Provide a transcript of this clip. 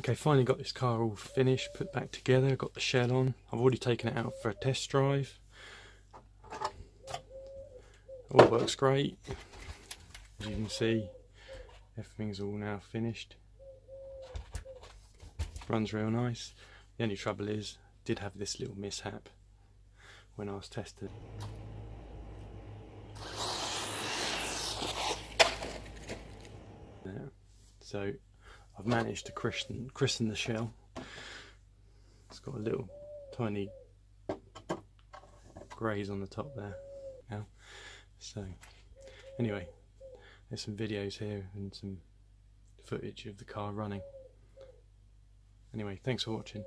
Okay, finally got this car all finished, put back together, got the shell on. I've already taken it out for a test drive. All works great. As you can see, everything's all now finished. Runs real nice. The only trouble is, did have this little mishap when I was testing. Yeah. So I've managed to christen the shell. It's got a little tiny graze on the top there now. So anyway, there's some videos here and some footage of the car running. Anyway, thanks for watching.